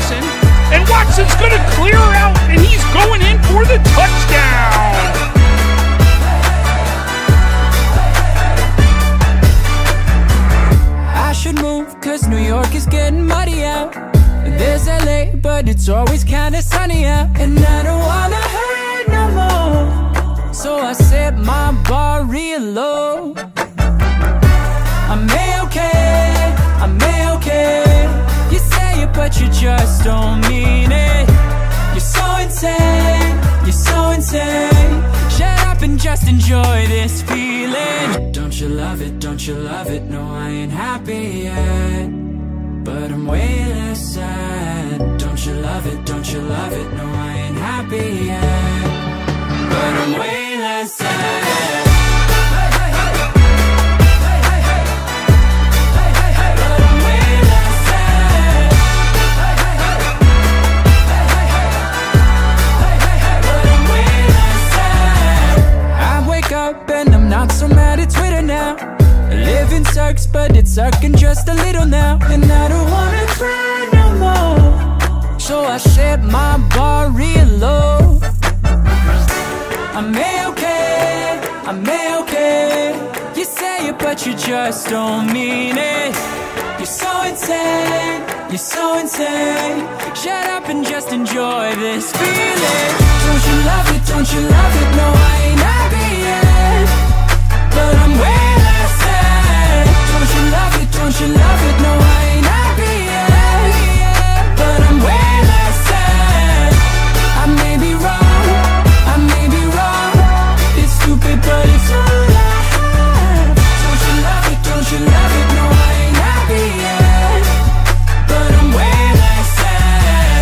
Watson. And Watson's going to clear out, and he's going in for the touchdown. I should move, cause New York is getting muddy out. There's LA, but it's always kinda sunny out. And I don't wanna hurt no more, so I set my bar real low. I'm A-okay, I'm A-okay. You say it, but you just don't mean it. You're so insane, you're so insane. Shut up and just enjoy this feeling. Don't you love it, don't you love it? No, I ain't happy yet, but I'm way less sad. Don't you love it, don't you love it? No, I ain't happy yet, but I'm way less sad. And I'm not so mad at Twitter now. Living sucks, but it's sucking just a little now. And I don't wanna cry no more, so I set my bar real low. I'm A-okay, I'm A-okay. You say it, but you just don't mean it. You're so insane, you're so insane. Shut up and just enjoy this feeling. Don't you love it, don't you love it? No, I ain't happy yet, but I'm way less sad. Don't you love it, don't you love it? No, I ain't happy yet, but I'm way less sad. I may be wrong, I may be wrong. It's stupid, but it's all I have. Don't you love it, don't you love it? No, I ain't happy yet, but I'm way less sad.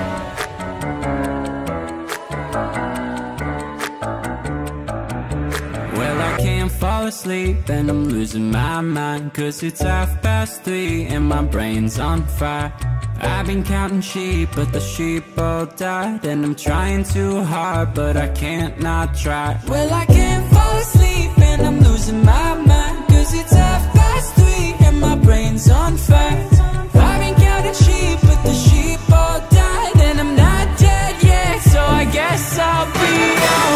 Well, I can't fall asleep and I'm losing my mind, cause it's 3:30 and my brain's on fire. I've been counting sheep, but the sheep all died. And I'm trying too hard, but I can't not try. Well, I can't fall asleep and I'm losing my mind, cause it's 3:30 and my brain's on fire. I've been counting sheep, but the sheep all died. And I'm not dead yet, so I guess I'll be alright.